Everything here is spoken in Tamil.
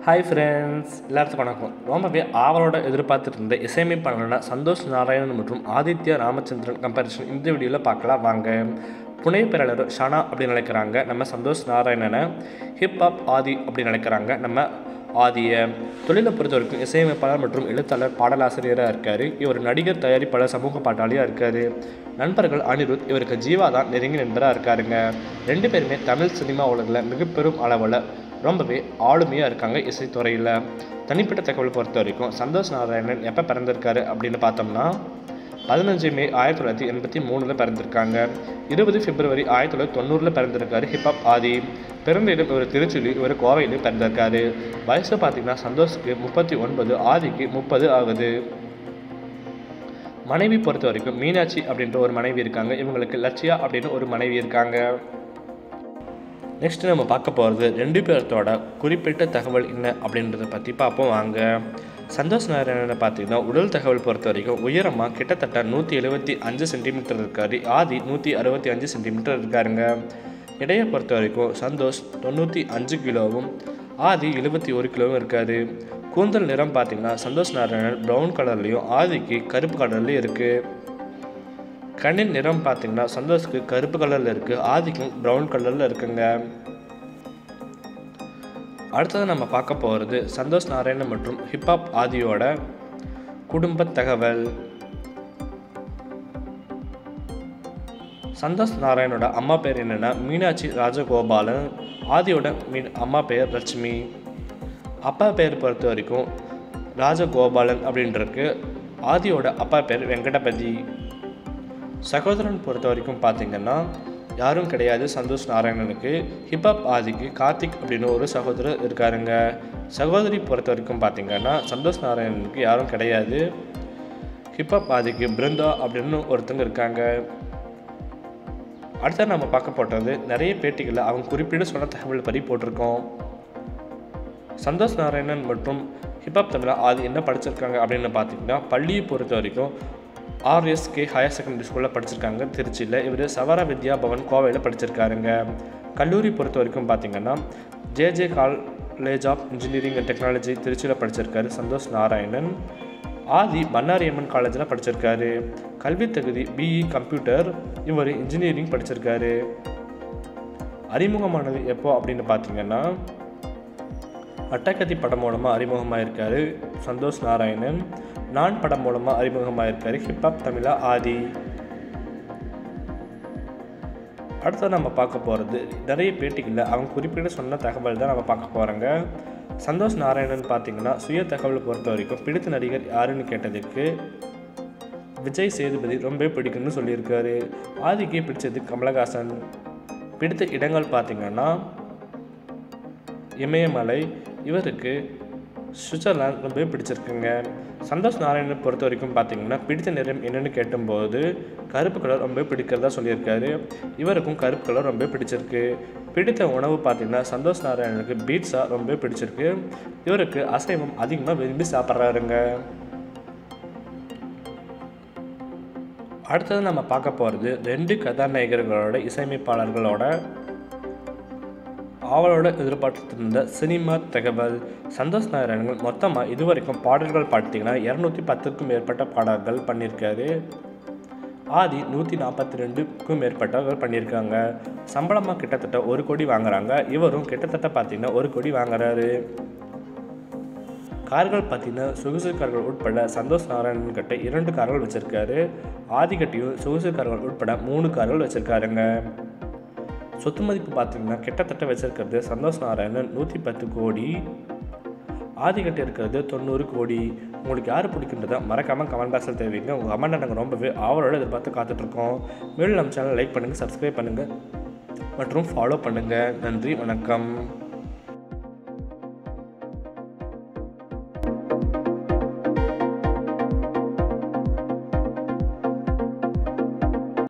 ஹாய் ஃப்ரெண்ட்ஸ், எல்லாத்துக்கும் வணக்கம். ரொம்பவே ஆவலோட எதிர்பார்த்துட்டு இருந்த இசையமைப்பாளரான சந்தோஷ் நாராயணன் மற்றும் ஆதித்யா ராமச்சந்திரன் கம்பேரிஷன் இந்த வீடியோவில் பார்க்கலாம் வாங்க. புனை பேராளர் ஷானா அப்படின்னு நினைக்கிறாங்க நம்ம சந்தோஷ் நாராயணனை, ஹிப்ஹாப் ஆதி அப்படின்னு நினைக்கிறாங்க நம்ம ஆதியை. தொழிலை பொறுத்த வரைக்கும் இசையமைப்பாளர் மற்றும் எழுத்தாளர் பாடலாசிரியராக இருக்கார். இவர் நடிகர், தயாரிப்பாளர், சமூக பாட்டாளியாக இருக்கார். நண்பர்கள் அனிருத், இவருக்கு ஜீவா தான் நெருங்கிய நண்பராக இருக்காருங்க. ரெண்டு பேருமே தமிழ் சினிமா உலகில் மிக பெரும் அளவில் ரொம்பவே ஆளுமையாக இருக்காங்க இசைத்துறையில். தனிப்பட்ட தகவல் பொறுத்த வரைக்கும் சந்தோஷ் நாராயணன் எப்போ பிறந்திருக்காரு அப்படின்னு பார்த்தோம்னா 15 மே 1983 பிறந்திருக்காங்க. 20 பிப்ரவரி 1990 பிறந்திருக்காரு ஹிப்ஹாப் ஆதி. பிறந்த இடம் இவர் திருச்சியில், இவர் கோவையில் பிறந்திருக்காரு. வயசு பார்த்திங்கன்னா சந்தோஷுக்கு 39, ஆதிக்கு 30 ஆகுது. மனைவி பொறுத்த வரைக்கும் மீனாட்சி அப்படின்ற ஒரு மனைவி இருக்காங்க. இவங்களுக்கு லட்சியா அப்படின்னு ஒரு மனைவி இருக்காங்க. நெக்ஸ்ட்டு நம்ம பார்க்க போகிறது ரெண்டு பேர்த்தோட குறிப்பிட்ட தகவல் என்ன அப்படின்றத பற்றி பார்ப்போம் வாங்க. சந்தோஷ் நாராயணனை பார்த்திங்கன்னா உடல் தகவல் பொறுத்த வரைக்கும் உயரமாக கிட்டத்தட்ட 175 சென்டிமீட்டர் இருக்கார். ஆதி 165 சென்டிமீட்டர் இருக்காருங்க. எடையை பொறுத்த வரைக்கும் சந்தோஷ் 95 கிலோவும் ஆதி 71 கிலோவும் இருக்கார். கூந்தல் நிறம் பார்த்திங்கன்னா சந்தோஷ் நாராயணன் ப்ரௌன் கலர்லேயும் ஆதிக்கு கருப்பு கலர்லேயும் இருக்குது. கண்ணின் நிறம் பார்த்திங்கன்னா சந்தோஷுக்கு கருப்பு கலரில் இருக்குது, ஆதிக்கும் ப்ரௌன் கலரில் இருக்குங்க. அடுத்தது நம்ம பார்க்க போகிறது சந்தோஷ் நாராயணன் மற்றும் ஹிப்ஹாப் ஆதியோட குடும்ப தகவல். சந்தோஷ் நாராயணோட அம்மா பேர் என்னென்னா மீனாட்சி ராஜகோபாலன். ஆதியோட அம்மா பேர் லட்சுமி. அப்பா பேர் பொறுத்த வரைக்கும் ராஜகோபாலன் அப்படின்ருக்கு. ஆதியோட அப்பா பேர் வெங்கடபதி. சகோதரன் பொறுத்த வரைக்கும் பார்த்திங்கன்னா யாரும் கிடையாது சந்தோஷ் நாராயணனுக்கு. ஹிப்ஹாப் ஆதிக்கு கார்த்திக் அப்படின்னு ஒரு சகோதரர் இருக்காருங்க. சகோதரி பொறுத்த வரைக்கும் பார்த்திங்கன்னா சந்தோஷ் நாராயணனுக்கு யாரும் கிடையாது. ஹிப்ஹாப் ஆதிக்கு பிருந்தா அப்படின்னு ஒருத்தங்க இருக்காங்க. அடுத்த நம்ம பார்க்க போட்டது நிறைய பேட்டிகளில் அவங்க குறிப்பிட்டு சொன்ன தகவல் படி போட்டிருக்கோம். சந்தோஷ் நாராயணன் மற்றும் ஹிப்ஹாப் தமிழா ஆதி என்ன படிச்சிருக்காங்க அப்படின்னு பார்த்திங்கன்னா பள்ளியை பொறுத்த வரைக்கும் RSK ஹையர் செகண்டரி ஸ்கூலில் படிச்சிருக்காங்க திருச்சியில். இவர் சவரா வித்யா பவன் கோவையில் படிச்சிருக்காருங்க. கல்லூரி பொறுத்த வரைக்கும் பார்த்திங்கன்னா JJ college of engineering and technology திருச்சியில் படிச்சிருக்காரு சந்தோஷ் நாராயணன். ஆதி பண்ணாரியம்மன் காலேஜில் படிச்சிருக்காரு. கல்வி தகுதி BE கம்ப்யூட்டர், இவர் இன்ஜினியரிங் படிச்சிருக்காரு. அறிமுகமானது எப்போ அப்படின்னு பார்த்திங்கன்னா அட்டகத்தி படம் மூலமாக அறிமுகமாக இருக்கார் சந்தோஷ் நாராயணன். நான் படம் மூலமாக அறிமுகமாக இருக்கார் ஹிப்ஹாப் தமிழா ஆதி. அடுத்தது நம்ம பார்க்க போகிறது நிறைய பேட்டிகளில் அவங்க குறிப்பிட்டு சொன்ன தகவல் தான் நம்ம பார்க்க போகிறோங்க. சந்தோஷ் நாராயணன் பார்த்திங்கன்னா சுய தகவல் பொறுத்த வரைக்கும் பிடித்த நடிகர் யாருன்னு கேட்டதுக்கு விஜய் சேதுபதி ரொம்ப பிடிக்கும்னு சொல்லியிருக்காரு. ஆதிக்கு பிடிச்சது கமலஹாசன். பிடித்த இடங்கள் பார்த்திங்கன்னா இமயமலை, இவருக்கு சுவிட்சர்லாந்து ரொம்ப பிடிச்சிருக்குங்க. சந்தோஷ் நாராயணனை பொறுத்த வரைக்கும் பார்த்திங்கன்னா பிடித்த நிறம் என்னென்னு கேட்டும்போது கருப்பு கலர் ரொம்ப பிடிக்கிறதா சொல்லியிருக்காரு. இவருக்கும் கருப்பு கலர் ரொம்ப பிடிச்சிருக்கு. பிடித்த உணவு பார்த்திங்கன்னா சந்தோஷ் நாராயணனுக்கு பீட்சா ரொம்ப பிடிச்சிருக்கு. இவருக்கு அசைவம் அதிகமாக விரும்பி சாப்பிட்றாருங்க. அடுத்தது நம்ம பார்க்க போகிறது ரெண்டு கதாநாயகர்களோட இசையமைப்பாளர்களோட அவளோட எதிர்பார்த்திருந்த சினிமா தகவல். சந்தோஷ் நாராயணன் மொத்தமாக இதுவரைக்கும் பாடல்கள் பார்த்திங்கன்னா 210க்கும் மேற்பட்ட பாடல்கள் பண்ணியிருக்காரு. ஆதி 142க்கும் மேற்பட்டவர்கள் பண்ணியிருக்காங்க. சம்பளமாக கிட்டத்தட்ட 1 கோடி வாங்குறாங்க. இவரும் கிட்டத்தட்ட பார்த்திங்கன்னா 1 கோடி வாங்குறாரு. கார்கள் பார்த்திங்கன்னா சொகுசு கார்கள் உட்பட சந்தோஷ் நாராயணன் கிட்ட 2 கார்கள் வச்சுருக்காரு. ஆதிகட்டியும் சொகுசு கார்கள் உட்பட 3 கார்கள் வச்சுருக்காருங்க. சொத்து மதிப்பு பார்த்திங்கன்னா கிட்டத்தட்ட வச்சுருக்கிறது சந்தோஷ் நாராயணன் 110 கோடி, ஆதிகட்டி இருக்கிறது 90 கோடி. உங்களுக்கு யார் பிடிக்கின்றதா மறக்காமல் கமெண்ட் பாக்ஸில் தெரிவிங்க. உங்கள் கமெண்ட் நாங்கள் ரொம்பவே ஆவலோடு எதிர்பார்த்து காத்துட்ருக்கோம். மேலும் நம்ம சேனல் லைக் பண்ணுங்கள், சப்ஸ்கிரைப் பண்ணுங்கள் மற்றும் ஃபாலோ பண்ணுங்கள். நன்றி, வணக்கம்.